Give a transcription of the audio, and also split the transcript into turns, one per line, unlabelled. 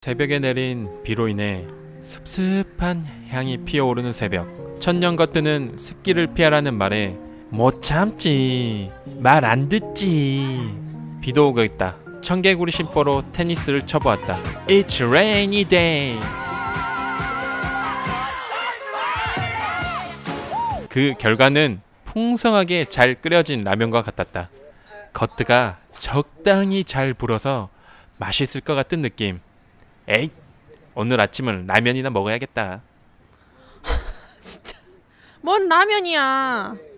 새벽에 내린 비로 인해 습습한 향이 피어오르는 새벽. 천년거 뜨는 습기를 피하라는 말에 못 참지, 말 안 듣지. 비도 오고 있다. 청개구리 심보로 테니스를 쳐보았다. It's rainy day. 그 결과는 풍성하게 잘 끓여진 라면과 같았다. 겉가 적당히 잘 불어서 맛있을 것 같은 느낌. 에잇, 오늘 아침은 라면이나 먹어야겠다.
뭔 라면이야.